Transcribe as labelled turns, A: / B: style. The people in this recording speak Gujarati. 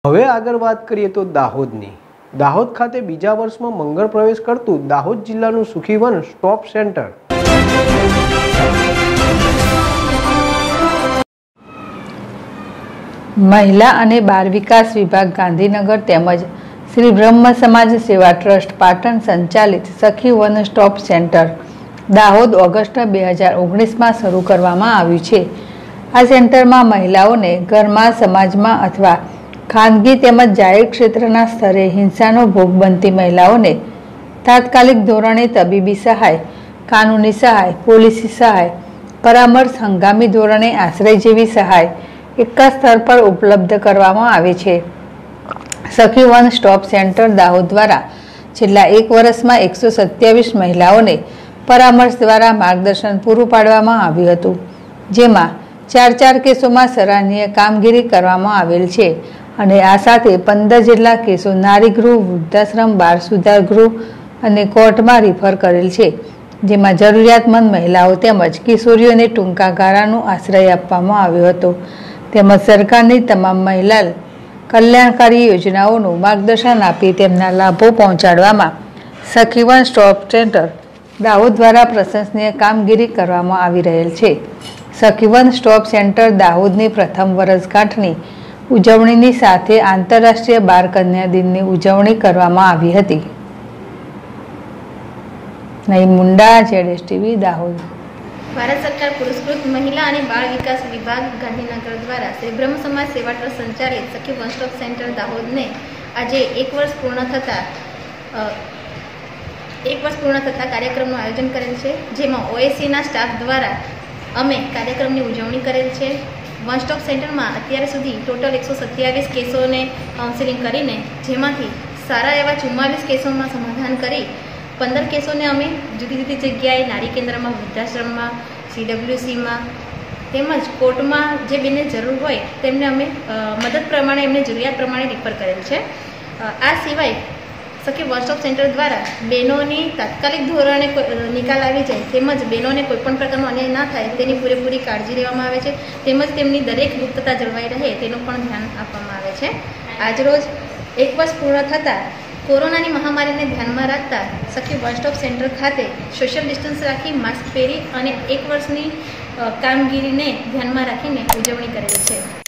A: હવે આગળ વાત કરીએ તો દાહોદની. દાહોદ ખાતે બીજા વર્ષમાં મંગળ પ્રવેશ કરતું દાહોદ જિલ્લાનું સુખીવન સ્ટોપ સેન્ટર.
B: મહિલા અને બાળ વિકાસ વિભાગ ગાંધીનગર તેમજ શ્રી બ્રહ્મ સમાજ સેવા ટ્રસ્ટ પાટણ સંચાલિત Sakhi one stop centre Dahod August 2019માં શરૂ કરવામાં આવ્યું છે. આ સેન્ટરમાં મહિલાઓને ઘરમાં, સમાજમાં અથવા ખાનગી તેમજ જાહેર ક્ષેત્રના સ્તરે હિંસાનો ભોગ બનતી મહિલાઓને તાત્કાલિક ધોરણે તબીબી સહાય, કાનૂની સહાય, પોલીસી સહાય, પરામર્શ, હંગામી ધોરણે આશ્રય જેવી સહાય એક જ સ્તર પર ઉપલબ્ધ કરવામાં આવે છે. સખી વન સ્ટોપ સેન્ટર દાહોદ દ્વારા છેલ્લા 1 વર્ષમાં 127 મહિલાઓને પરામર્શ દ્વારા માર્ગદર્શન પૂરું પાડવામાં આવ્યું હતું, જેમાં 4 કેસોમાં સરાહનીય કામગીરી કરવામાં આવેલ છે અને આ સાથે 15 જેટલા કેસો નારીગૃહ, વૃદ્ધાશ્રમ, બાળ સુધાર ગૃહ અને કોર્ટમાં રિફર કરેલ છે, જેમાં જરૂરિયાતમંદ મહિલાઓ તેમજ કિશોરીઓને ટૂંકા ગાળાનો આશ્રય આપવામાં આવ્યો હતો તેમજ સરકારની તમામ મહિલા કલ્યાણકારી યોજનાઓનું માર્ગદર્શન આપી તેમના લાભો પહોંચાડવામાં સખી વન સ્ટોપ સેન્ટર દાહોદ દ્વારા પ્રશંસનીય કામગીરી કરવામાં આવી રહેલ છે. સખી વન સ્ટોપ સેન્ટર દાહોદની પ્રથમ વર્ષગાંઠની ઉજવણીની સાથે આંતરરાષ્ટ્રીય બાળ કન્યા દિનની ઉજવણી કરવામાં આવી હતી. નઈ મુંડા, ZSTV, દાહોદ.
C: ભારત સરકાર પુરસ્કૃત મહિલા અને બાળ વિકાસ વિભાગ ગાંધીનગર દ્વારા શ્રી બ્રહ્મ સમાજ સેવા ટ્રસ્ટ સંચાલિત સખી વન સ્ટોપ સેન્ટર દાહોદને આજે 1 વર્ષ પૂર્ણ થતાં કાર્યક્રમનું આયોજન કરેલ છે, જેમાં OSCના સ્ટાફ દ્વારા અમે કાર્યક્રમની ઉજવણી કરેલ છે. વન સ્ટોપ સેન્ટરમાં અત્યાર સુધી ટોટલ 127 કેસોને કાઉન્સેલિંગ કરીને જેમાંથી સારા એવા 44 કેસોમાં સમાધાન કરી 15 કેસોને અમે જુદી જુદી જગ્યાએ નારી કેન્દ્રમાં, વૃદ્ધાશ્રમમાં, CWCમાં તેમજ કોર્ટમાં જે બેને જરૂર હોય તેમને અમે મદદ પ્રમાણે એમને જરૂરિયાત પ્રમાણે રિફર કરેલ છે. આ સિવાય સખી વન સ્ટોપ સેન્ટર દ્વારા બહેનોની તાત્કાલિક ધોરણે નિકાલ આવી જાય તેમજ બહેનોને કોઈપણ પ્રકારનો અન્યાય ના થાય તેની પૂરેપૂરી કાળજી લેવામાં આવે છે તેમજ તેમની દરેક ગુપ્તતા જળવાઈ રહે તેનું પણ ધ્યાન આપવામાં આવે છે. આજરોજ 1 વર્ષ પૂર્ણ થતાં કોરોનાની મહામારીને ધ્યાનમાં રાખતા સખી વન સ્ટોપ સેન્ટર ખાતે સોશિયલ ડિસ્ટન્સ રાખી, માસ્ક પહેરી અને 1 વર્ષની કામગીરીને ધ્યાનમાં રાખીને ઉજવણી કરેલી છે.